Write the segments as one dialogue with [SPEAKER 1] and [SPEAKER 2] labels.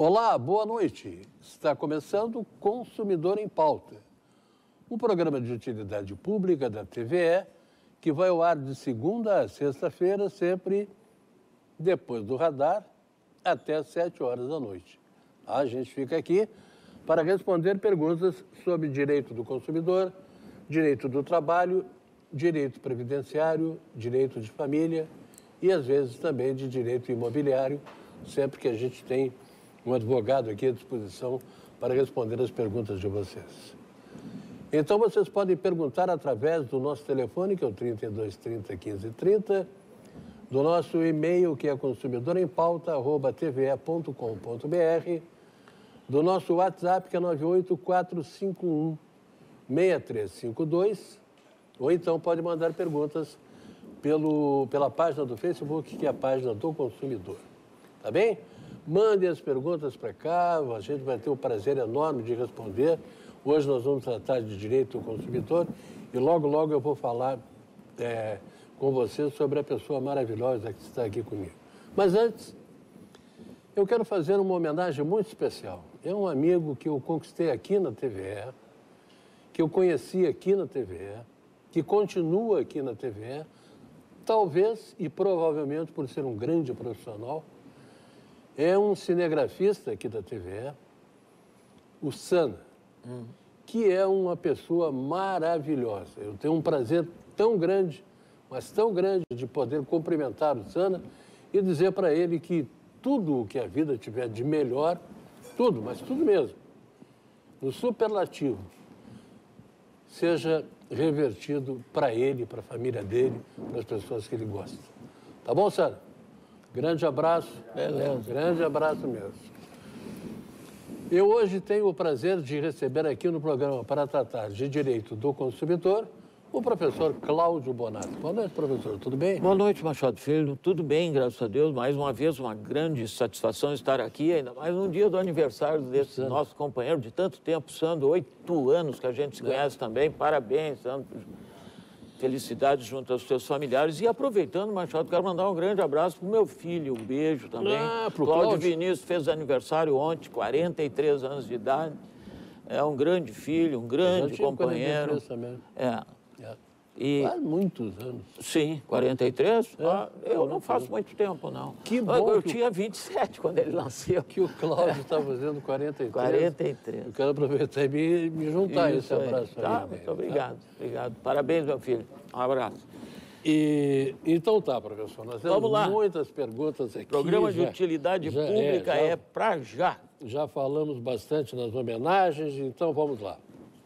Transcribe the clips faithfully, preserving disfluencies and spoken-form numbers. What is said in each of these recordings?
[SPEAKER 1] Olá, boa noite. Está começando o Consumidor em Pauta, um programa de utilidade pública da T V E que vai ao ar de segunda a sexta-feira, sempre depois do radar, até às sete horas da noite. A gente fica aqui para responder perguntas sobre direito do consumidor, direito do trabalho, direito previdenciário, direito de família e, às vezes, também de direito imobiliário, sempre que a gente tem um advogado aqui à disposição para responder as perguntas de vocês. Então, vocês podem perguntar através do nosso telefone, que é o trinta e dois, trinta, quinze, trinta, do nosso e-mail, que é consumidor em pauta arroba t v e ponto com ponto b r, do nosso WhatsApp, que é nove oito quatro cinco um, seis três cinco dois, ou então pode mandar perguntas pelo, pela página do Facebook, que é a página do consumidor. Tá bem? Mandem as perguntas para cá, a gente vai ter o prazer enorme de responder. Hoje nós vamos tratar de direito do consumidor e logo, logo eu vou falar é, com vocês sobre a pessoa maravilhosa que está aqui comigo. Mas antes, eu quero fazer uma homenagem muito especial. É um amigo que eu conquistei aqui na T V E, que eu conheci aqui na T V E, que continua aqui na T V E, talvez e provavelmente por ser um grande profissional. É um cinegrafista aqui da T V E, o Sana, hum. que é uma pessoa maravilhosa. Eu tenho um prazer tão grande, mas tão grande, de poder cumprimentar o Sana e dizer para ele que tudo o que a vida tiver de melhor, tudo, mas tudo mesmo, no superlativo, seja revertido para ele, para a família dele, para as pessoas que ele gosta. Tá bom, Sana? Grande abraço. Beleza. Grande abraço mesmo. Eu hoje tenho o prazer de receber aqui no programa para tratar de direito do consumidor o professor Cláudio Bonato. Boa noite, professor. Tudo bem?
[SPEAKER 2] Boa noite, Machado Filho. Tudo bem, graças a Deus. Mais uma vez, uma grande satisfação estar aqui, ainda mais no dia do aniversário desse Sandro. Nosso companheiro de tanto tempo, Sandro. Oito anos que a gente se conhece é. também. Parabéns, Sandro. Felicidades junto aos seus familiares. E aproveitando, Machado, quero mandar um grande abraço para o meu filho, um beijo também.
[SPEAKER 1] Ah, pro
[SPEAKER 2] Cláudio,
[SPEAKER 1] Cláudio
[SPEAKER 2] Vinícius fez aniversário ontem, quarenta e três anos de idade. É um grande filho, um grande companheiro.
[SPEAKER 1] Também.
[SPEAKER 2] É.
[SPEAKER 1] é.
[SPEAKER 2] E...
[SPEAKER 1] Faz muitos anos.
[SPEAKER 2] Sim, quarenta e três?
[SPEAKER 1] É.
[SPEAKER 2] Ah, eu não faço muito tempo, não.
[SPEAKER 1] Que bom.
[SPEAKER 2] Eu, eu
[SPEAKER 1] que
[SPEAKER 2] tinha vinte e sete quando ele nasceu.
[SPEAKER 1] Que o Cláudio está fazendo quarenta e três.
[SPEAKER 2] quarenta e três.
[SPEAKER 1] Eu quero aproveitar e me, me juntar
[SPEAKER 2] Isso
[SPEAKER 1] esse abraço aí.
[SPEAKER 2] Tá, muito obrigado, tá? Obrigado. Parabéns, meu filho. Um abraço.
[SPEAKER 1] E, então tá, professor, nós temos
[SPEAKER 2] Vamos lá.
[SPEAKER 1] muitas perguntas aqui.
[SPEAKER 2] Programa de
[SPEAKER 1] já,
[SPEAKER 2] utilidade
[SPEAKER 1] já
[SPEAKER 2] pública
[SPEAKER 1] é, já,
[SPEAKER 2] é para já.
[SPEAKER 1] Já falamos bastante nas homenagens, então vamos lá.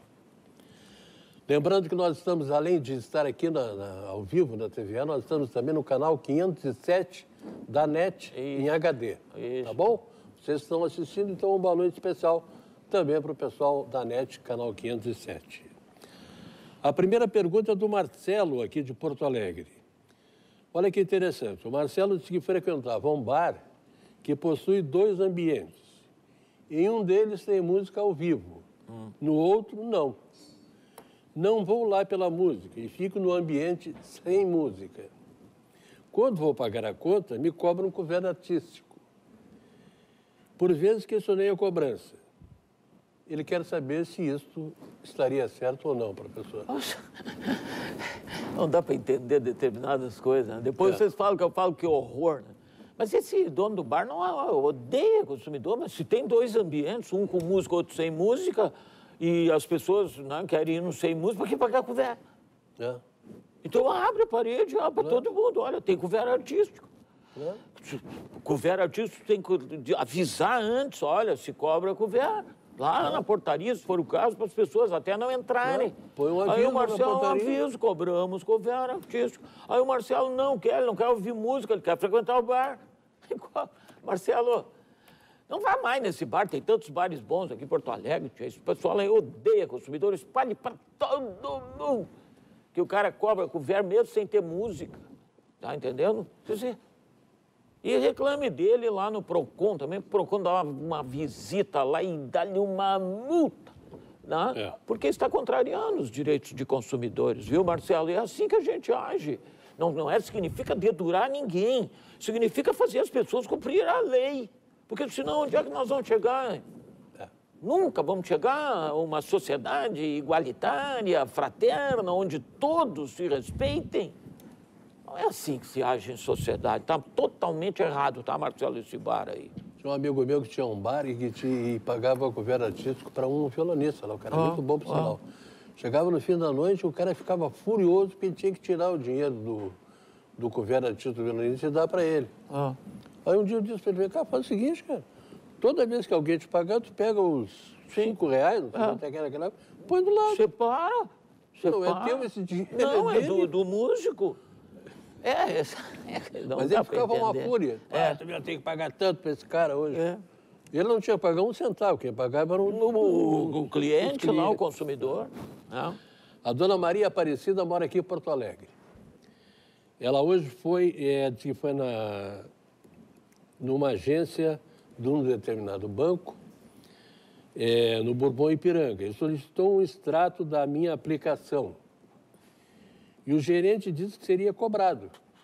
[SPEAKER 1] Lembrando que nós estamos, além de estar aqui na, na, ao vivo na T V E, nós estamos também no canal quinhentos e sete da NET Isso. em H D.
[SPEAKER 2] Isso.
[SPEAKER 1] Tá bom? Vocês estão assistindo, então, um boa noite especial também para o pessoal da NET, canal quinhentos e sete. A primeira pergunta é do Marcelo, aqui de Porto Alegre. Olha que interessante. O Marcelo disse que frequentava um bar que possui dois ambientes. Em um deles tem música ao vivo, hum. no outro, não. Não vou lá pela música e fico no ambiente sem música. Quando vou pagar a conta, me cobram um couvert artístico. Por vezes questionei a cobrança. Ele quer saber se isto estaria certo ou não, professor.
[SPEAKER 2] Poxa, não dá para entender determinadas coisas. Né? Depois é. vocês falam que eu falo que horror. Né? Mas esse dono do bar não odeia consumidor, mas se tem dois ambientes, um com música, outro sem música, e as pessoas né, querem ir no sem música, para que pagar couvert?
[SPEAKER 1] É.
[SPEAKER 2] Então abre a parede, abre para todo mundo. Olha, tem couvert artístico.
[SPEAKER 1] É.
[SPEAKER 2] Couvert artístico tem que avisar antes, olha, se cobra couvert. Lá é. na portaria, se for o caso, para as pessoas até não entrarem.
[SPEAKER 1] É. Põe um aviso.
[SPEAKER 2] Aí o Marcelo, um aviso, cobramos couvert artístico. Aí o Marcelo não quer, ele não quer ouvir música, ele quer frequentar o bar. Marcelo, não vá mais nesse bar, tem tantos bares bons aqui em Porto Alegre, esse pessoal aí odeia consumidor, espalhe para todo mundo que o cara cobra couvert mesmo sem ter música, tá entendendo? Quer dizer, e reclame dele lá no Procon também, o Procon dá uma, uma visita lá e dá-lhe uma multa, né? É. Porque está contrariando os direitos de consumidores, viu, Marcelo? E é assim que a gente age. Não, não é, significa dedurar ninguém, significa fazer as pessoas cumprir a lei. Porque senão onde é que nós vamos chegar? É. Nunca vamos chegar a uma sociedade igualitária, fraterna, onde todos se respeitem. Não é assim que se age em sociedade. Está totalmente errado, tá, Marcelo, esse bar aí.
[SPEAKER 1] Tinha um amigo meu que tinha um bar e que te, e pagava couvert artístico para um violonista lá. O cara era ah, muito bom, por ah. sinal. Chegava no fim da noite, o cara ficava furioso porque tinha que tirar o dinheiro do, do couvert artístico do violonista e dar para ele. Ah. Aí um dia eu disse para ele, cara, faz o seguinte, cara. Toda vez que alguém te pagar, tu pega os cinco reais, não sei quanto é que era aquela, põe do lado.
[SPEAKER 2] Separa.
[SPEAKER 1] Não
[SPEAKER 2] Separa.
[SPEAKER 1] é teu esse dinheiro.
[SPEAKER 2] Não,
[SPEAKER 1] é,
[SPEAKER 2] é do, do músico. É, é, não
[SPEAKER 1] mas ele ficava uma fúria. É. Ah, tu já tem que pagar tanto para esse cara hoje. É. Ele não tinha que pagar um centavo, quem pagava era o, o, o,
[SPEAKER 2] o cliente, lá, o consumidor. Não.
[SPEAKER 1] A dona Maria Aparecida mora aqui em Porto Alegre. Ela hoje foi, é, foi na, numa agência de um determinado banco, é, no Bourbon Ipiranga. Ele solicitou um extrato da minha aplicação. E o gerente disse que seria cobrado.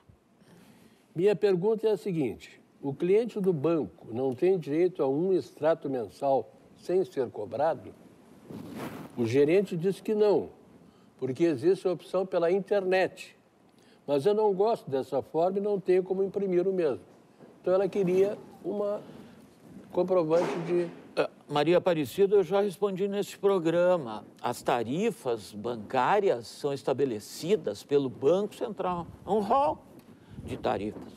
[SPEAKER 1] Minha pergunta é a seguinte, o cliente do banco não tem direito a um extrato mensal sem ser cobrado? O gerente disse que não, porque existe a opção pela internet. Mas eu não gosto dessa forma e não tenho como imprimir o mesmo. Então ela queria uma comprovante de...
[SPEAKER 2] Maria Aparecida, eu já respondi nesse programa. As tarifas bancárias são estabelecidas pelo Banco Central. É um rol de tarifas.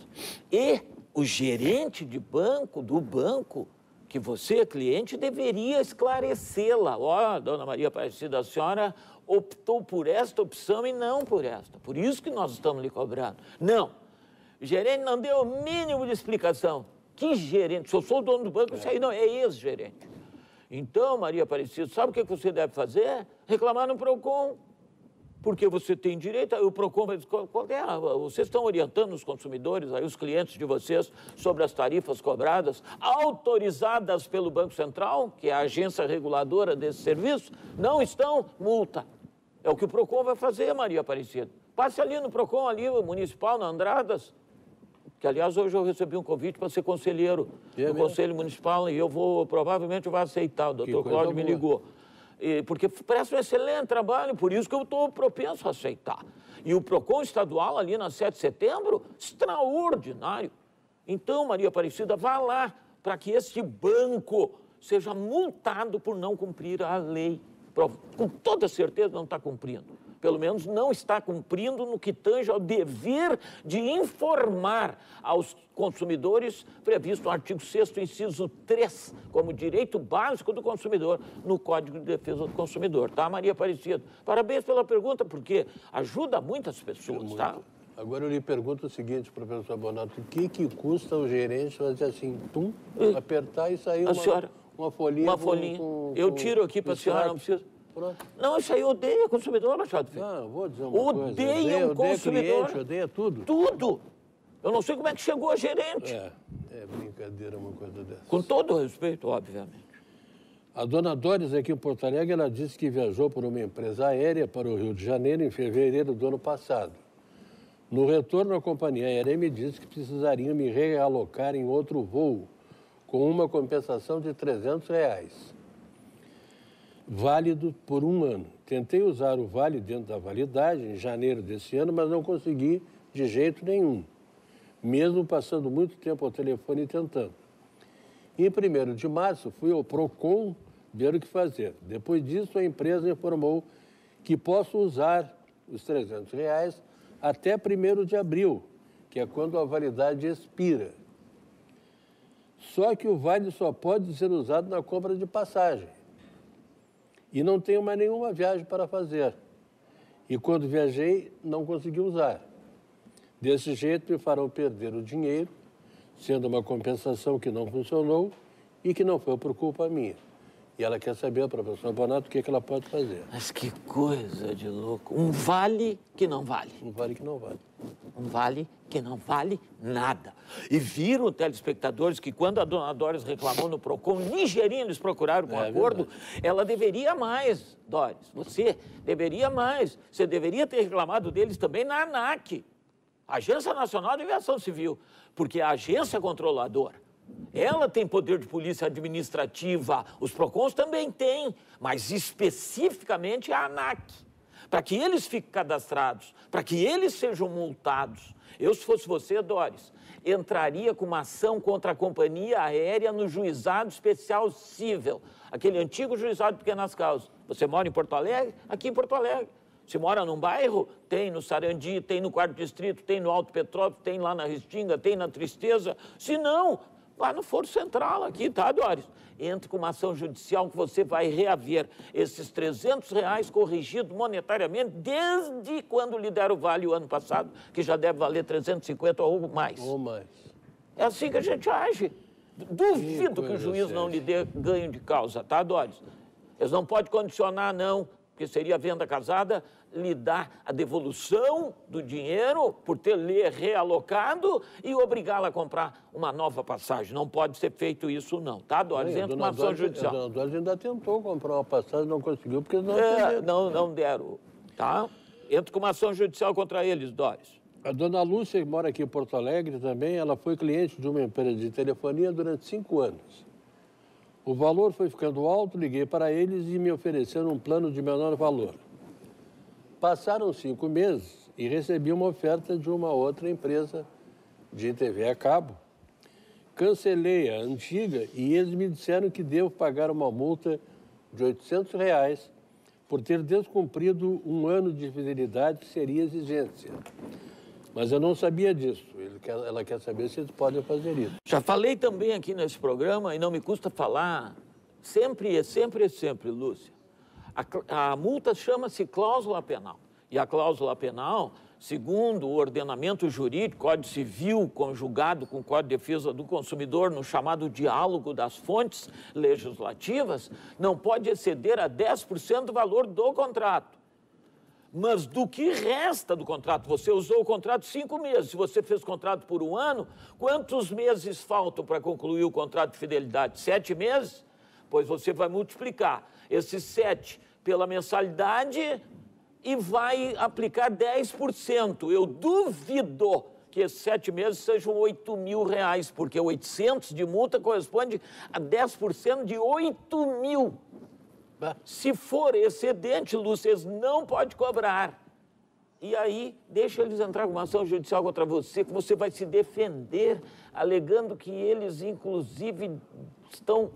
[SPEAKER 2] E o gerente de banco, do banco, que você, cliente, deveria esclarecê-la. Ó, oh, dona Maria Aparecida, a senhora optou por esta opção e não por esta. Por isso que nós estamos lhe cobrando. Não. O gerente não deu o mínimo de explicação. Que gerente? Se eu sou o dono do banco, isso aí não é ex-gerente. Então, Maria Aparecida, sabe o que você deve fazer? Reclamar no PROCON. Porque você tem direito, aí o PROCON vai dizer, qual é? Vocês estão orientando os consumidores, aí os clientes de vocês, sobre as tarifas cobradas, autorizadas pelo Banco Central, que é a agência reguladora desse serviço, não estão, multa. É o que o PROCON vai fazer, Maria Aparecida. Passe ali no PROCON, ali, municipal, na Andradas, que, aliás, hoje eu recebi um convite para ser conselheiro é do mesmo? Conselho Municipal e eu vou, provavelmente, vou aceitar. O doutor Cláudio me ligou. E, porque presta um excelente trabalho, por isso que eu estou propenso a aceitar. E o PROCON estadual, ali na sete de setembro, extraordinário. Então, Maria Aparecida, vá lá para que este banco seja multado por não cumprir a lei. Com toda certeza não está cumprindo. Pelo menos não está cumprindo no que tange ao dever de informar aos consumidores, previsto no artigo sexto, inciso três, como direito básico do consumidor, no Código de Defesa do Consumidor, tá, Maria Aparecida? Parabéns pela pergunta, porque ajuda muitas pessoas, tá?
[SPEAKER 1] Agora eu lhe pergunto o seguinte, professor Bonato, o que que custa o gerente fazer assim, tum, apertar e sair uma,
[SPEAKER 2] senhora,
[SPEAKER 1] uma folhinha?
[SPEAKER 2] Uma folhinha. Com, com, eu tiro aqui para a senhora, não precisa... Pronto. Não, isso aí odeia consumidor, Machado Filho.
[SPEAKER 1] Não, vou dizer uma
[SPEAKER 2] odeia
[SPEAKER 1] coisa.
[SPEAKER 2] Odeia um consumidor.
[SPEAKER 1] Cliente, odeia tudo.
[SPEAKER 2] Tudo. Eu não sei como é que chegou a gerente.
[SPEAKER 1] É, é brincadeira uma coisa dessa.
[SPEAKER 2] Com todo o respeito, obviamente.
[SPEAKER 1] A dona Doris, aqui em Porto Alegre, ela disse que viajou por uma empresa aérea para o Rio de Janeiro em fevereiro do ano passado. No retorno, a companhia aérea me disse que precisariam me realocar em outro voo, com uma compensação de trezentos reais. Válido por um ano. Tentei usar o vale dentro da validade em janeiro desse ano, mas não consegui de jeito nenhum, mesmo passando muito tempo ao telefone tentando. Em primeiro de março, fui ao PROCON ver o que fazer. Depois disso, a empresa informou que posso usar os trezentos reais até primeiro de abril, que é quando a validade expira. Só que o vale só pode ser usado na compra de passagem. E não tenho mais nenhuma viagem para fazer. E quando viajei, não consegui usar. Desse jeito, me farão perder o dinheiro, sendo uma compensação que não funcionou e que não foi por culpa minha. E ela quer saber, professor Bonato, o que, que ela pode fazer.
[SPEAKER 2] Mas que coisa de louco. Um vale que não vale.
[SPEAKER 1] Um vale que não vale.
[SPEAKER 2] Um vale que não vale nada. E viram, telespectadores, que quando a dona Doris reclamou no PROCON, ligeirinho eles procuraram com é, acordo, verdade. Ela deveria mais, Doris. Você deveria mais. Você deveria ter reclamado deles também na ANAC, Agência Nacional de Aviação Civil, porque a agência controladora Ela tem poder de polícia administrativa, os PROCONs também têm, mas especificamente a ANAC, para que eles fiquem cadastrados, para que eles sejam multados. Eu, se fosse você, Doris, entraria com uma ação contra a companhia aérea no juizado especial cível, aquele antigo juizado de pequenas causas. Você mora em Porto Alegre? Aqui em Porto Alegre. Se mora num bairro, tem no Sarandi, tem no Quarto Distrito, tem no Alto Petrópolis, tem lá na Restinga, tem na Tristeza. Se não, vá no Foro Central aqui, tá, Doris? Entre com uma ação judicial que você vai reaver esses trezentos reais corrigido monetariamente desde quando lhe deram o vale o ano passado, que já deve valer trezentos e cinquenta ou mais.
[SPEAKER 1] Ou mais.
[SPEAKER 2] É assim que a gente age. Duvido que, que o juiz séria. não lhe dê ganho de causa, tá, Doris? Eles não podem condicionar, não, porque seria venda casada, lhe dar a devolução do dinheiro por ter lhe realocado e obrigá-la a comprar uma nova passagem. Não pode ser feito isso, não, tá, Doris? Entra uma ação judicial.
[SPEAKER 1] A dona Doris ainda tentou comprar uma passagem, não conseguiu, porque não
[SPEAKER 2] é, não, não deram, tá? Entra com uma ação judicial contra eles, Doris.
[SPEAKER 1] A dona Lúcia, que mora aqui em Porto Alegre também, ela foi cliente de uma empresa de telefonia durante cinco anos. O valor foi ficando alto, liguei para eles e me ofereceram um plano de menor valor. Passaram cinco meses e recebi uma oferta de uma outra empresa de T V a cabo. Cancelei a antiga e eles me disseram que devo pagar uma multa de oitocentos reais por ter descumprido um ano de fidelidade que seria exigência. Mas eu não sabia disso. Ele quer, ela quer saber se eles podem fazer isso.
[SPEAKER 2] Já falei também aqui nesse programa, e não me custa falar, sempre é sempre é sempre, Lúcia. A, a multa chama-se cláusula penal. E a cláusula penal, segundo o ordenamento jurídico, Código Civil, conjugado com o Código de Defesa do Consumidor, no chamado diálogo das fontes legislativas, não pode exceder a dez por cento do valor do contrato. Mas do que resta do contrato, você usou o contrato cinco meses, se você fez contrato por um ano, quantos meses faltam para concluir o contrato de fidelidade? Sete meses? Pois você vai multiplicar esses sete pela mensalidade e vai aplicar dez por cento. Eu duvido que esses sete meses sejam oito mil reais, porque oitocentos de multa corresponde a dez por cento de oito mil. Se for excedente, Lúcia, eles não podem cobrar. E aí, deixa eles entrar com uma ação judicial contra você, que você vai se defender, alegando que eles, inclusive, estão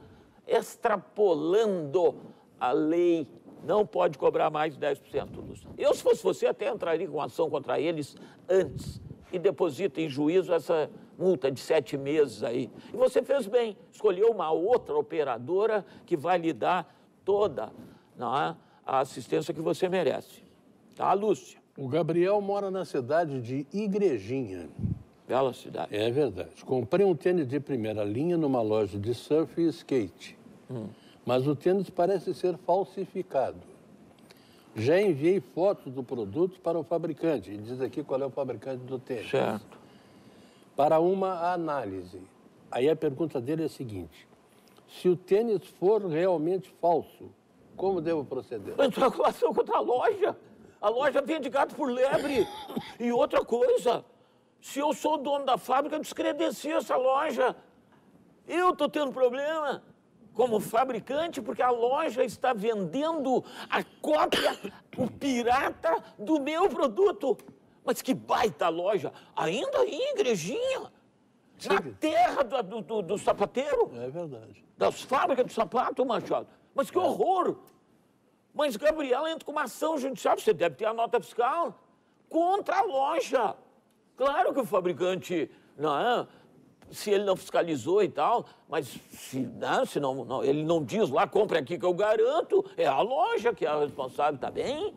[SPEAKER 2] extrapolando a lei. Não pode cobrar mais de dez por cento, Lúcia. Eu, se fosse você, até entraria com uma ação contra eles antes e deposita em juízo essa multa de sete meses aí. E você fez bem, escolheu uma outra operadora que vai lhe dar toda, não é, a assistência que você merece. Tá, Lúcia?
[SPEAKER 1] O Gabriel mora na cidade de Igrejinha.
[SPEAKER 2] Bela cidade.
[SPEAKER 1] É verdade. Comprei um tênis de primeira linha numa loja de surf e skate. Hum. Mas o tênis parece ser falsificado. Já enviei fotos do produto para o fabricante. Ele diz aqui qual é o fabricante do tênis.
[SPEAKER 2] Certo.
[SPEAKER 1] Para uma análise. Aí a pergunta dele é a seguinte: se o tênis for realmente falso, como devo proceder?
[SPEAKER 2] Entrar com ação contra a loja. A loja vende gato por lebre. E outra coisa, se eu sou dono da fábrica, eu descredencio essa loja. Eu estou tendo problema como fabricante, porque a loja está vendendo a cópia, o pirata do meu produto. Mas que baita loja, ainda aí, Igrejinha. Na terra do, do, do sapateiro?
[SPEAKER 1] É verdade.
[SPEAKER 2] Das fábricas de sapato, Machado. Mas que horror! Mas, Gabriel, entra com uma ação judicial, você deve ter a nota fiscal, contra a loja. Claro que o fabricante, não é, se ele não fiscalizou e tal, mas se, não, se não, não, ele não diz lá, compre aqui que eu garanto, é a loja que é a responsável, tá bem?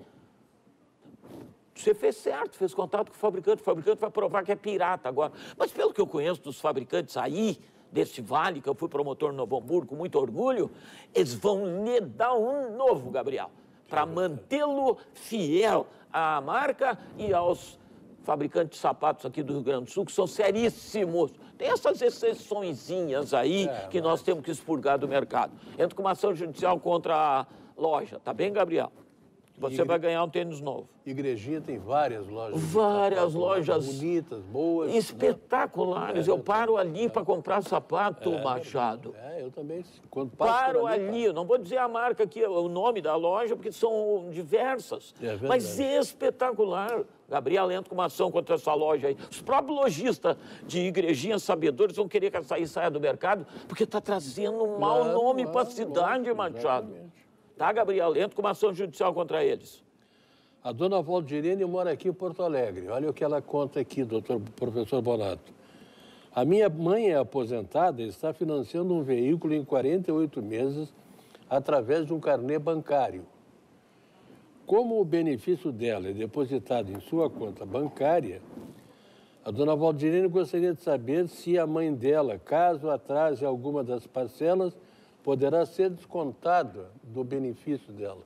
[SPEAKER 2] Você fez certo, fez contato com o fabricante, o fabricante vai provar que é pirata agora. Mas pelo que eu conheço dos fabricantes aí, desse vale, que eu fui promotor no Novo Hamburgo, com muito orgulho, eles vão lhe dar um novo, Gabriel, para mantê-lo fiel à marca e aos fabricantes de sapatos aqui do Rio Grande do Sul, que são seríssimos. Tem essas exceçõezinhas aí é, que mas... nós temos que expurgar do mercado. Entra com uma ação judicial contra a loja, tá bem, Gabriel? Você
[SPEAKER 1] Igre...
[SPEAKER 2] vai ganhar um tênis novo.
[SPEAKER 1] Igrejinha tem várias lojas.
[SPEAKER 2] Várias lojas.
[SPEAKER 1] Bonitas, boas.
[SPEAKER 2] Espetaculares.
[SPEAKER 1] Né?
[SPEAKER 2] Eu paro ali
[SPEAKER 1] é.
[SPEAKER 2] para comprar sapato,
[SPEAKER 1] é,
[SPEAKER 2] Machado.
[SPEAKER 1] É, eu também. Quando
[SPEAKER 2] paro ali, ali eu não vou dizer a marca aqui, o nome da loja, porque são diversas.
[SPEAKER 1] É
[SPEAKER 2] mas espetacular. Gabriel entra com uma ação contra essa loja aí. Os próprios lojistas de igrejinhas sabedores vão querer que essa aí saia do mercado, porque está trazendo um mau
[SPEAKER 1] claro,
[SPEAKER 2] nome
[SPEAKER 1] claro,
[SPEAKER 2] para a cidade,
[SPEAKER 1] lógico,
[SPEAKER 2] Machado.
[SPEAKER 1] Exatamente.
[SPEAKER 2] Tá, Gabriel? Entra com uma ação judicial contra eles.
[SPEAKER 1] A dona Valdirene mora aqui em Porto Alegre. Olha o que ela conta aqui, doutor professor Bonato. A minha mãe é aposentada e está financiando um veículo em quarenta e oito meses através de um carnê bancário. Como o benefício dela é depositado em sua conta bancária, a dona Valdirene gostaria de saber se a mãe dela, caso atrase alguma das parcelas, poderá ser descontada do benefício dela.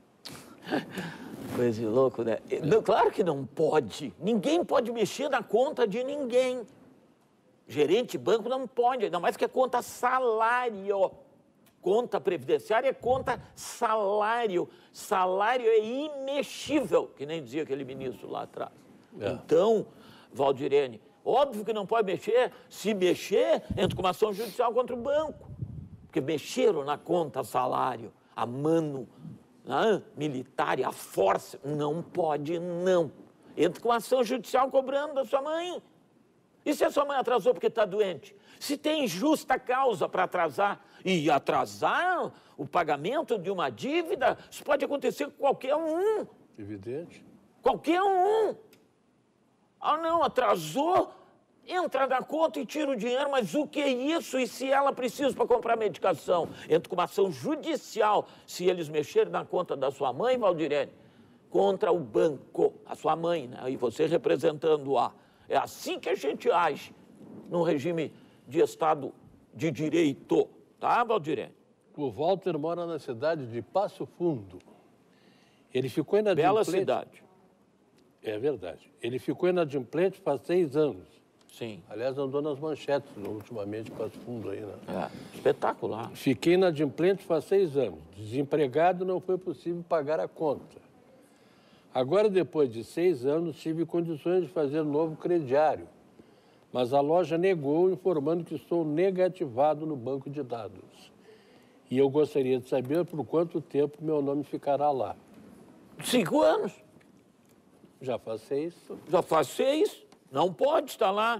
[SPEAKER 2] Coisa de louco, né? Não, claro que não pode. Ninguém pode mexer na conta de ninguém. Gerente de banco não pode, ainda mais que é conta salário. Conta previdenciária é conta salário. Salário é imexível, que nem dizia aquele ministro lá atrás. É. Então, Valdirene, óbvio que não pode mexer. Se mexer, entra com uma ação judicial contra o banco. Porque mexeram na conta salário, a mano né, militar, a força. Não pode, não. Entra com uma ação judicial cobrando da sua mãe. E se a sua mãe atrasou porque está doente? Se tem justa causa para atrasar, e atrasar o pagamento de uma dívida, isso pode acontecer com qualquer um.
[SPEAKER 1] Evidente.
[SPEAKER 2] Qualquer um. Ah, não, atrasou, entra na conta e tira o dinheiro, mas o que é isso? E se ela precisa para comprar medicação? Entra com uma ação judicial, se eles mexerem na conta da sua mãe, Valdirene, contra o banco, a sua mãe, né? E você representando-a. É assim que a gente age num regime de Estado de Direito. Tá, Valdirene?
[SPEAKER 1] O Walter mora na cidade de Passo Fundo. Ele ficou inadimplente...
[SPEAKER 2] Bela cidade.
[SPEAKER 1] É verdade. Ele ficou inadimplente faz seis anos.
[SPEAKER 2] Sim.
[SPEAKER 1] Aliás, andou nas manchetes, ultimamente, Passo Fundo aí, né?
[SPEAKER 2] É, espetacular.
[SPEAKER 1] Fiquei inadimplente faz seis anos. Desempregado, não foi possível pagar a conta. Agora, depois de seis anos, tive condições de fazer novo crediário, mas a loja negou, informando que estou negativado no banco de dados. E eu gostaria de saber por quanto tempo meu nome ficará lá.
[SPEAKER 2] Cinco anos.
[SPEAKER 1] Já faz seis.
[SPEAKER 2] Já faz seis. Não pode estar lá.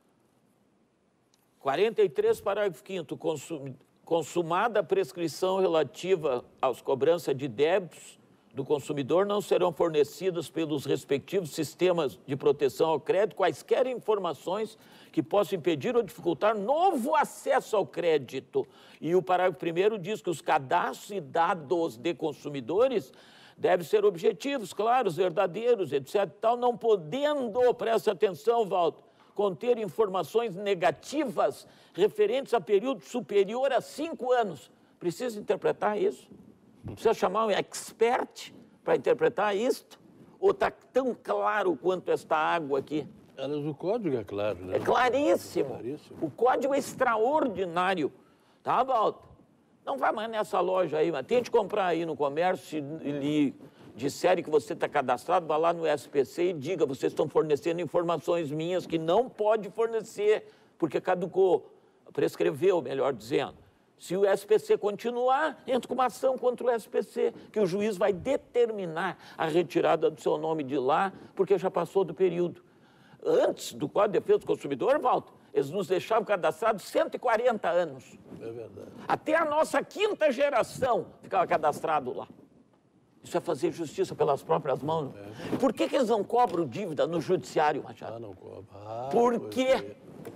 [SPEAKER 2] quarenta e três, parágrafo quinto. Consum... Consumada a prescrição relativa às cobranças de débitos do consumidor, não serão fornecidas pelos respectivos sistemas de proteção ao crédito quaisquer informações que possam impedir ou dificultar novo acesso ao crédito. E o parágrafo primeiro diz que os cadastros e dados de consumidores devem ser objetivos, claros, verdadeiros, etcétera. Tal, não podendo, preste atenção, Walter, conter informações negativas referentes a período superior a cinco anos. Precisa interpretar isso? Precisa chamar um expert para interpretar isto? Ou está tão claro quanto esta água aqui?
[SPEAKER 1] Mas o código é claro, né?
[SPEAKER 2] É claríssimo.
[SPEAKER 1] É claríssimo.
[SPEAKER 2] O código é extraordinário. Tá, Walter? Não vai mais nessa loja aí, mas tente comprar aí no comércio e lhe disserem que você está cadastrado, vá lá no S P C e diga, vocês estão fornecendo informações minhas que não pode fornecer, porque caducou, prescreveu, melhor dizendo. Se o S P C continuar, entra com uma ação contra o S P C, que o juiz vai determinar a retirada do seu nome de lá, porque já passou do período. Antes do Código de Defesa do Consumidor, Walter, eles nos deixavam cadastrados cento e quarenta anos.
[SPEAKER 1] É verdade.
[SPEAKER 2] Até a nossa quinta geração ficava cadastrado lá. Isso é fazer justiça pelas próprias mãos. É. Por que, que eles não cobram dívida no judiciário, Machado?
[SPEAKER 1] Ah, não cobram. Ah,
[SPEAKER 2] por quê? É.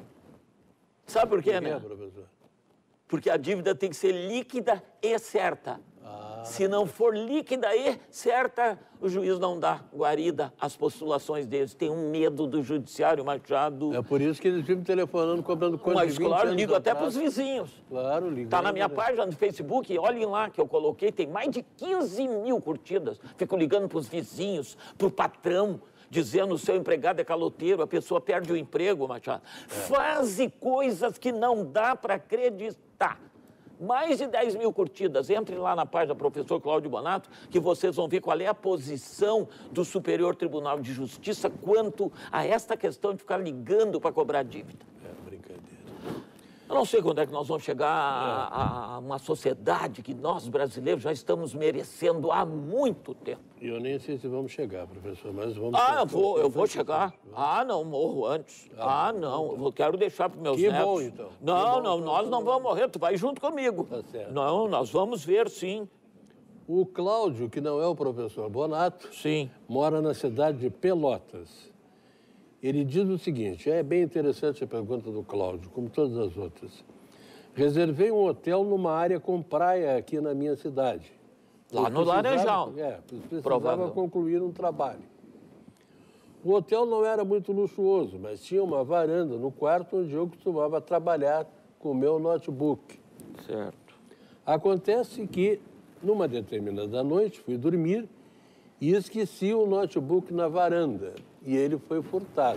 [SPEAKER 2] Sabe por quê, por quê, né?
[SPEAKER 1] Professor?
[SPEAKER 2] Porque a dívida tem que ser líquida e certa.
[SPEAKER 1] Ah.
[SPEAKER 2] Se não for líquida e certa, o juiz não dá guarida às postulações deles. Tem um medo do judiciário, Machado.
[SPEAKER 1] É por isso que eles vivem telefonando, cobrando coisa
[SPEAKER 2] Mas,
[SPEAKER 1] de vinte
[SPEAKER 2] claro,
[SPEAKER 1] anos
[SPEAKER 2] ligo até
[SPEAKER 1] atrás.
[SPEAKER 2] para os vizinhos.
[SPEAKER 1] Claro, ligo.
[SPEAKER 2] Está na minha página no Facebook, olhem lá que eu coloquei, tem mais de quinze mil curtidas. Fico ligando para os vizinhos, para o patrão, dizendo o seu empregado é caloteiro, a pessoa perde o emprego, Machado. É. Faz coisas que não dá para acreditar. mais de dez mil curtidas. Entre lá na página do professor Cláudio Bonato, que vocês vão ver qual é a posição do Superior Tribunal de Justiça quanto a esta questão de ficar ligando para cobrar dívida.
[SPEAKER 1] É brincadeira.
[SPEAKER 2] Eu não sei quando é que nós vamos chegar a, a uma sociedade que nós, brasileiros, já estamos merecendo há muito tempo.
[SPEAKER 1] Eu nem sei se vamos chegar, professor, mas vamos...
[SPEAKER 2] Ah, eu vou, eu vou chegar. Ah, não, morro antes. Ah, não, eu quero deixar para os meus netos.
[SPEAKER 1] Que bom, então.
[SPEAKER 2] Não, não, nós não vamos morrer, tu vai junto comigo.
[SPEAKER 1] Tá certo.
[SPEAKER 2] Não, nós vamos ver, sim.
[SPEAKER 1] O Cláudio, que não é o professor Bonato,
[SPEAKER 2] Sim.
[SPEAKER 1] mora na cidade de Pelotas. Ele diz o seguinte, é bem interessante a pergunta do Cláudio, como todas as outras. Reservei um hotel numa área com praia aqui na minha cidade.
[SPEAKER 2] Lá
[SPEAKER 1] Eu
[SPEAKER 2] no Laranjal.
[SPEAKER 1] É, precisava
[SPEAKER 2] Provável.
[SPEAKER 1] concluir um trabalho. O hotel não era muito luxuoso, mas tinha uma varanda no quarto onde eu costumava trabalhar com o meu notebook.
[SPEAKER 2] Certo.
[SPEAKER 1] Acontece que, numa determinada noite, fui dormir e esqueci o notebook na varanda e ele foi furtado.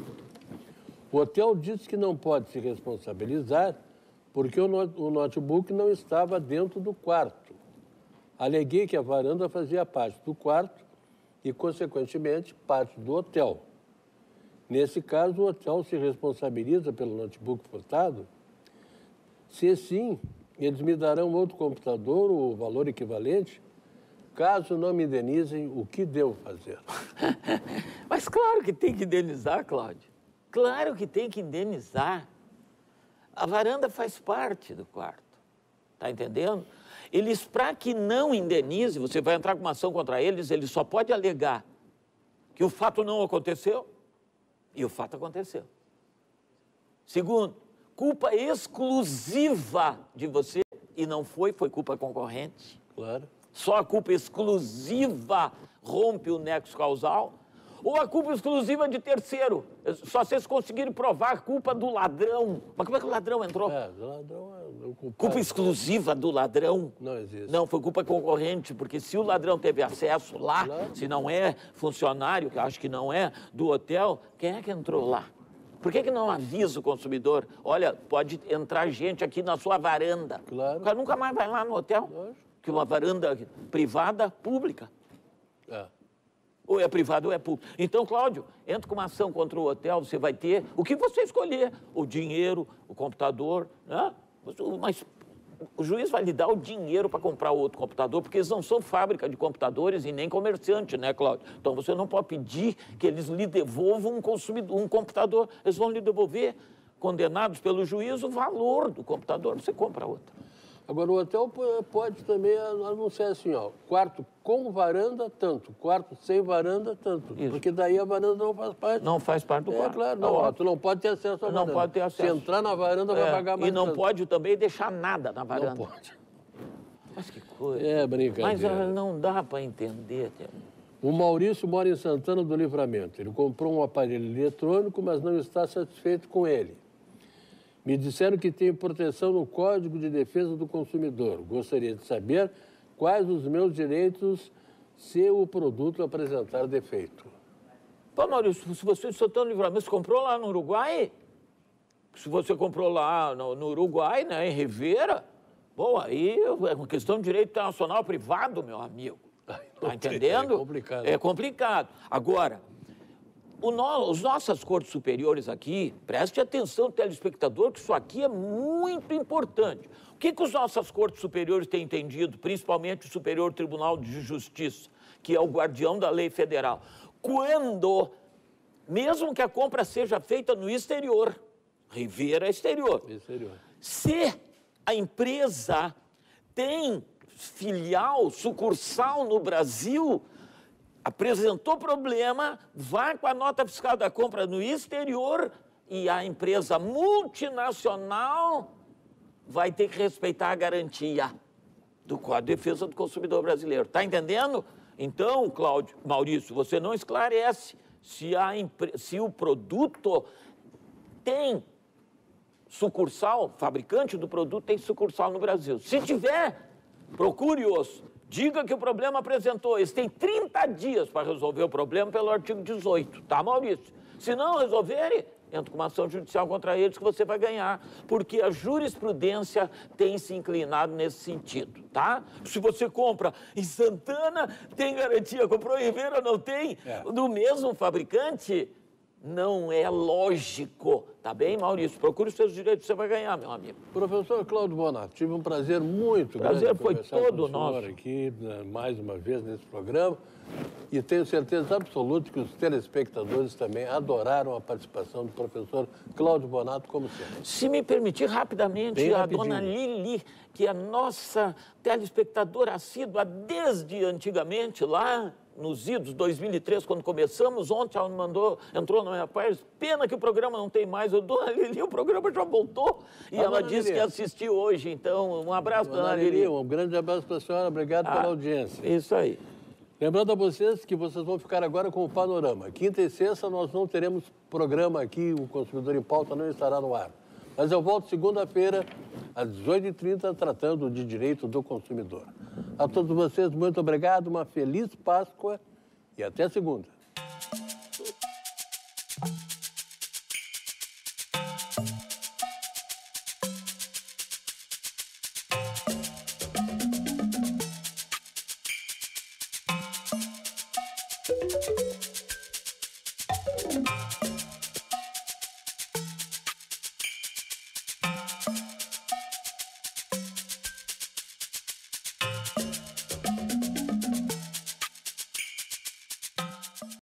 [SPEAKER 1] O hotel disse que não pode se responsabilizar porque o, not o notebook não estava dentro do quarto. Aleguei que a varanda fazia parte do quarto e, consequentemente, parte do hotel. Nesse caso, o hotel se responsabiliza pelo notebook furtado? Se sim, eles me darão outro computador ou o valor equivalente? Caso não me indenizem, o que devo fazer?
[SPEAKER 2] Mas claro que tem que indenizar, Cláudio. Claro que tem que indenizar. A varanda faz parte do quarto. Está entendendo? Eles, para que não indenize, você vai entrar com uma ação contra eles, ele só pode alegar que o fato não aconteceu e o fato aconteceu. Segundo, culpa exclusiva de você e não foi, foi culpa concorrente.
[SPEAKER 1] Claro.
[SPEAKER 2] Só a culpa exclusiva rompe o nexo causal, ou a culpa exclusiva de terceiro. Só vocês conseguirem provar a culpa do ladrão. Mas como é que o ladrão entrou?
[SPEAKER 1] É, o ladrão é o culpado.
[SPEAKER 2] Culpa exclusiva do ladrão?
[SPEAKER 1] Não existe.
[SPEAKER 2] Não, foi culpa concorrente, porque se o ladrão teve acesso lá,
[SPEAKER 1] Claro.
[SPEAKER 2] se não é funcionário, que eu acho que não é, do hotel, quem é que entrou lá? Por que que não avisa o consumidor? Olha, pode entrar gente aqui na sua varanda.
[SPEAKER 1] Claro.
[SPEAKER 2] O cara nunca mais vai lá no hotel.
[SPEAKER 1] Lógico.
[SPEAKER 2] Que uma varanda privada, pública.
[SPEAKER 1] É.
[SPEAKER 2] Ou é privado ou é público. Então, Cláudio, entra com uma ação contra o hotel, você vai ter o que você escolher. O dinheiro, o computador, né? Mas o juiz vai lhe dar o dinheiro para comprar outro computador, porque eles não são fábrica de computadores e nem comerciante, né, Cláudio? Então, você não pode pedir que eles lhe devolvam um, consumidor, um computador. Eles vão lhe devolver, condenados pelo juiz, o valor do computador. Você compra outro.
[SPEAKER 1] Agora, o hotel pode também anunciar assim, ó, quarto com varanda, tanto, quarto sem varanda, tanto.
[SPEAKER 2] Isso.
[SPEAKER 1] Porque daí a varanda não faz parte.
[SPEAKER 2] Não faz parte do
[SPEAKER 1] É,
[SPEAKER 2] quarto.
[SPEAKER 1] claro, não,
[SPEAKER 2] Tá
[SPEAKER 1] tu não pode ter acesso à
[SPEAKER 2] Não
[SPEAKER 1] varanda.
[SPEAKER 2] pode ter acesso.
[SPEAKER 1] Se entrar na varanda, vai
[SPEAKER 2] É,
[SPEAKER 1] pagar mais
[SPEAKER 2] e não
[SPEAKER 1] tanto.
[SPEAKER 2] pode também deixar nada na varanda.
[SPEAKER 1] Não pode.
[SPEAKER 2] Mas que coisa.
[SPEAKER 1] É brincadeira.
[SPEAKER 2] Mas ah, não dá para entender.
[SPEAKER 1] O Maurício mora em Santana do Livramento. Ele comprou um aparelho eletrônico, mas não está satisfeito com ele. Me disseram que tem proteção no Código de Defesa do Consumidor. Gostaria de saber quais os meus direitos se o produto apresentar defeito.
[SPEAKER 2] Pô, Maurício, se você está tão livramento, você comprou lá no Uruguai? Se você comprou lá no, no Uruguai, né, em Rivera, bom, aí é uma questão de direito internacional privado, meu amigo. Está entendendo?
[SPEAKER 1] É complicado.
[SPEAKER 2] É complicado. Agora, o no, as nossas cortes superiores aqui, preste atenção, telespectador, que isso aqui é muito importante. O que, que os nossas cortes superiores têm entendido, principalmente o Superior Tribunal de Justiça, que é o guardião da lei federal? Quando, mesmo que a compra seja feita no exterior, Rivera é exterior,
[SPEAKER 1] Exterior.
[SPEAKER 2] se a empresa tem filial, sucursal no Brasil, apresentou problema, vai com a nota fiscal da compra no exterior e a empresa multinacional vai ter que respeitar a garantia do Código de Defesa do Consumidor Brasileiro. Está entendendo? Então, Cláudio, Maurício, você não esclarece se, a impre... se o produto tem sucursal, fabricante do produto tem sucursal no Brasil. Se tiver, procure-os. Diga que o problema apresentou. Eles têm trinta dias para resolver o problema pelo artigo dezoito, tá, Maurício? Se não resolverem, entra com uma ação judicial contra eles que você vai ganhar, porque a jurisprudência tem se inclinado nesse sentido, tá? Se você compra em Santana, tem garantia, comprou em Ribeira, não tem, é. do mesmo fabricante, não é lógico, tá bem, Maurício? Procure os seus direitos, você vai ganhar, meu amigo.
[SPEAKER 1] Professor Cláudio Bonato, tive um prazer muito
[SPEAKER 2] prazer
[SPEAKER 1] grande
[SPEAKER 2] foi
[SPEAKER 1] conversar
[SPEAKER 2] todo
[SPEAKER 1] com o senhor
[SPEAKER 2] nosso.
[SPEAKER 1] aqui, mais uma vez, nesse programa. E tenho certeza absoluta que os telespectadores também adoraram a participação do professor Cláudio Bonato, como sempre.
[SPEAKER 2] Se me permitir, rapidamente,
[SPEAKER 1] Bem
[SPEAKER 2] a
[SPEAKER 1] rapidinho.
[SPEAKER 2] dona Lili, que é nossa telespectadora assídua desde antigamente, lá nos idos dois mil e três, quando começamos, ontem ela me mandou, entrou na minha página, pena que o programa não tem mais. Eu, dona Lili, o programa já voltou. E ah, ela disse Lili. que assistiu hoje, então um abraço, dona, dona Lili.
[SPEAKER 1] Lili. Um grande abraço para a senhora, obrigado ah, pela audiência.
[SPEAKER 2] Isso aí.
[SPEAKER 1] Lembrando a vocês que vocês vão ficar agora com o panorama. Quinta e sexta nós não teremos programa aqui, o Consumidor em Pauta não estará no ar. Mas eu volto segunda-feira, às dezoito e trinta, tratando de direito do consumidor. A todos vocês, muito obrigado, uma feliz Páscoa e até segunda.